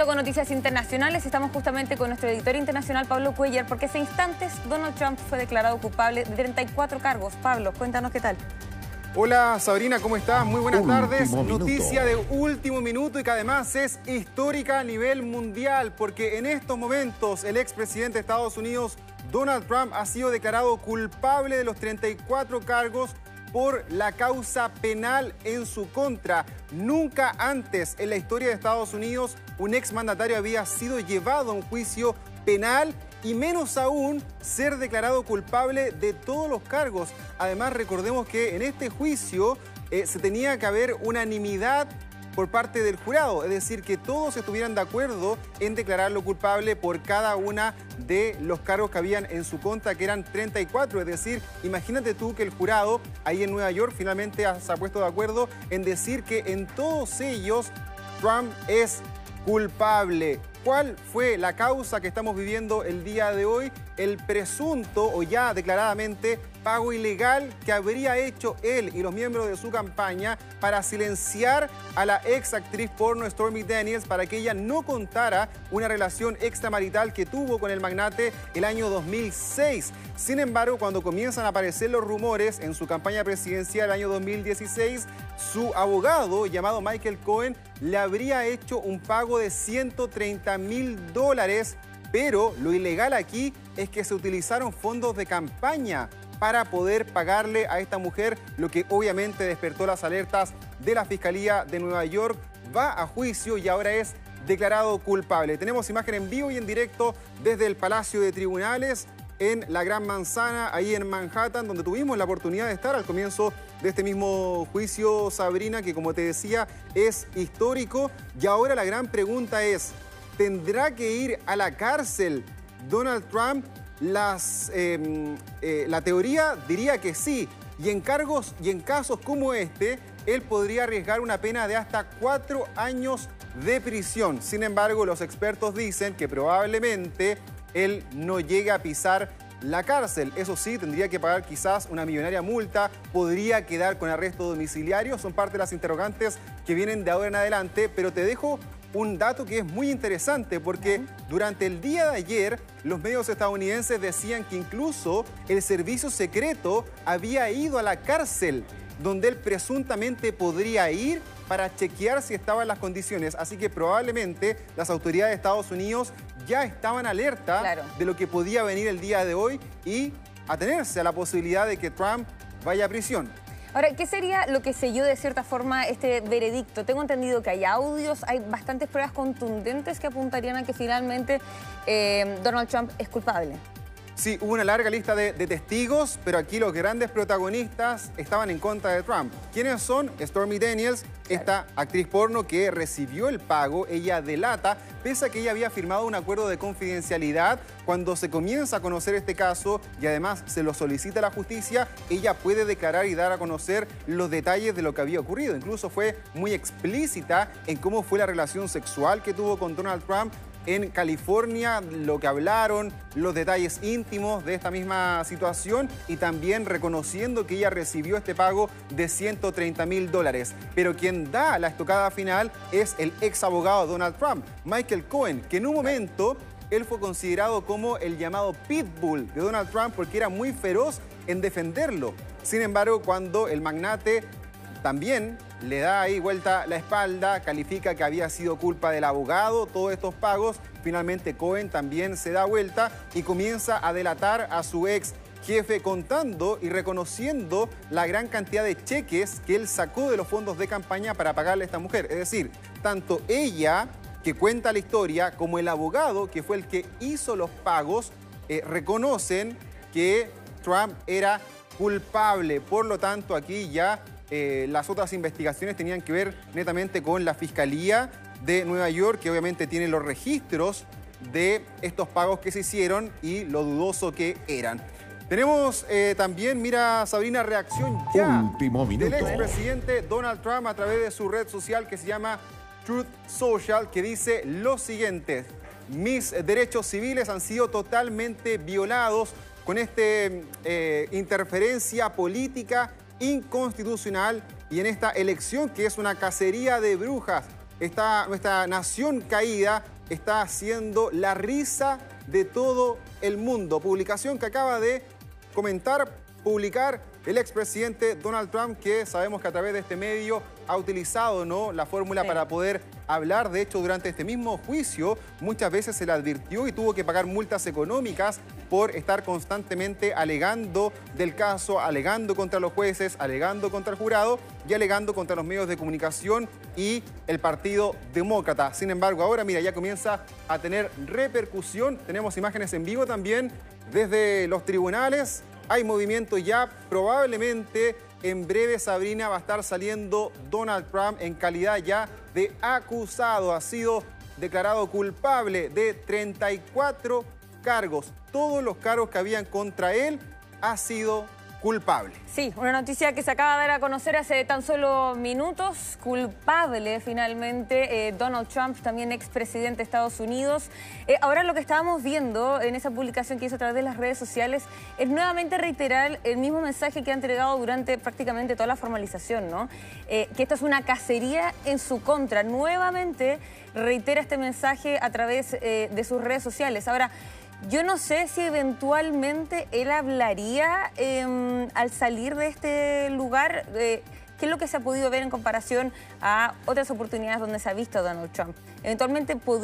momento con noticias internacionales. Estamos justamente con nuestro editor internacional, Pablo Cuellar, porque hace instantes Donald Trump fue declarado culpable de 34 cargos. Pablo, cuéntanos qué tal. Hola Sabrina, ¿cómo estás? Muy buenas tardes. Noticia de último minuto y que además es histórica a nivel mundial, porque en estos momentos el expresidente de Estados Unidos, Donald Trump, ha sido declarado culpable de los 34 cargos por la causa penal en su contra. Nunca antes en la historia de Estados Unidos un exmandatario había sido llevado a un juicio penal y menos aún ser declarado culpable de todos los cargos. Además, recordemos que en este juicio se tenía que haber unanimidad por parte del jurado, es decir, que todos estuvieran de acuerdo en declararlo culpable por cada una de los cargos que habían en su contra, que eran 34. Es decir, imagínate tú que el jurado ahí en Nueva York finalmente se ha puesto de acuerdo en decir que en todos ellos Trump es culpable. ¿Cuál fue la causa que estamos viviendo el día de hoy? El presunto o ya declaradamente pago ilegal que habría hecho él y los miembros de su campaña para silenciar a la ex actriz porno Stormy Daniels para que ella no contara una relación extramarital que tuvo con el magnate el año 2006. Sin embargo, cuando comienzan a aparecer los rumores en su campaña presidencial el año 2016, su abogado llamado Michael Cohen le habría hecho un pago de $130.000, pero lo ilegal aquí es que se utilizaron fondos de campaña para poder pagarle a esta mujer, lo que obviamente despertó las alertas de la Fiscalía de Nueva York. Va a juicio y ahora es declarado culpable. Tenemos imagen en vivo y en directo desde el Palacio de Tribunales en la Gran Manzana, ahí en Manhattan, donde tuvimos la oportunidad de estar al comienzo de este mismo juicio, Sabrina, que como te decía, es histórico. Y ahora la gran pregunta es, ¿tendrá que ir a la cárcel Donald Trump? La teoría diría que sí, y en casos como este, él podría arriesgar una pena de hasta 4 años de prisión. Sin embargo, los expertos dicen que probablemente él no llegue a pisar la cárcel. Eso sí, tendría que pagar quizás una millonaria multa, podría quedar con arresto domiciliario. Son parte de las interrogantes que vienen de ahora en adelante, pero te dejo un dato que es muy interesante porque durante el día de ayer los medios estadounidenses decían que incluso el servicio secreto había ido a la cárcel donde él presuntamente podría ir para chequear si estaba en las condiciones. Así que probablemente las autoridades de Estados Unidos ya estaban alerta de lo que podía venir el día de hoy y atenerse a la posibilidad de que Trump vaya a prisión. Ahora, ¿qué sería lo que selló de cierta forma este veredicto? Tengo entendido que hay audios, hay bastantes pruebas contundentes que apuntarían a que finalmente Donald Trump es culpable. Sí, hubo una larga lista de testigos, pero aquí los grandes protagonistas estaban en contra de Trump. ¿Quiénes son? Stormy Daniels, esta actriz porno que recibió el pago. Ella delata, pese a que ella había firmado un acuerdo de confidencialidad, cuando se comienza a conocer este caso y además se lo solicita a la justicia, ella puede declarar y dar a conocer los detalles de lo que había ocurrido. Incluso fue muy explícita en cómo fue la relación sexual que tuvo con Donald Trump en California, lo que hablaron, los detalles íntimos de esta misma situación y también reconociendo que ella recibió este pago de $130.000. Pero quien da la estocada final es el ex abogado de Donald Trump, Michael Cohen, que en un momento él fue considerado como el llamado pitbull de Donald Trump porque era muy feroz en defenderlo. Sin embargo, cuando el magnate también le da ahí vuelta la espalda, califica que había sido culpa del abogado, todos estos pagos, finalmente Cohen también se da vuelta y comienza a delatar a su ex jefe contando y reconociendo la gran cantidad de cheques que él sacó de los fondos de campaña para pagarle a esta mujer. Es decir, tanto ella, que cuenta la historia, como el abogado, que fue el que hizo los pagos, reconocen que Trump era culpable. Por lo tanto, aquí ya las otras investigaciones tenían que ver netamente con la Fiscalía de Nueva York, que obviamente tiene los registros de estos pagos que se hicieron y lo dudoso que eran. Tenemos también, mira Sabrina, reacción ya del expresidente Donald Trump a través de su red social que se llama Truth Social, que dice lo siguiente: mis derechos civiles han sido totalmente violados con esta interferencia política inconstitucional y en esta elección que es una cacería de brujas. nuestra nación caída está siendo la risa de todo el mundo. Publicación que acaba de publicar el expresidente Donald Trump, que sabemos que a través de este medio ha utilizado, ¿no?, la fórmula para poder hablar. De hecho, durante este mismo juicio muchas veces se le advirtió y tuvo que pagar multas económicas por estar constantemente alegando del caso, alegando contra los jueces, alegando contra el jurado y alegando contra los medios de comunicación y el Partido Demócrata. Sin embargo, ahora, mira, ya comienza a tener repercusión. Tenemos imágenes en vivo también desde los tribunales. Hay movimiento ya, probablemente en breve, Sabrina, va a estar saliendo Donald Trump en calidad ya de acusado. Ha sido declarado culpable de 34 cargos. Todos los cargos que habían contra él ha sido culpable. Sí, una noticia que se acaba de dar a conocer hace tan solo minutos. Culpable, finalmente, Donald Trump, también expresidente de Estados Unidos. Ahora lo que estábamos viendo en esa publicación que hizo a través de las redes sociales es nuevamente reiterar el mismo mensaje que ha entregado durante prácticamente toda la formalización, ¿no? Que esto es una cacería en su contra. Nuevamente reitera este mensaje a través de sus redes sociales. Ahora, yo no sé si eventualmente él hablaría al salir de este lugar. ¿Qué es lo que se ha podido ver en comparación a otras oportunidades donde se ha visto a Donald Trump? Eventualmente podría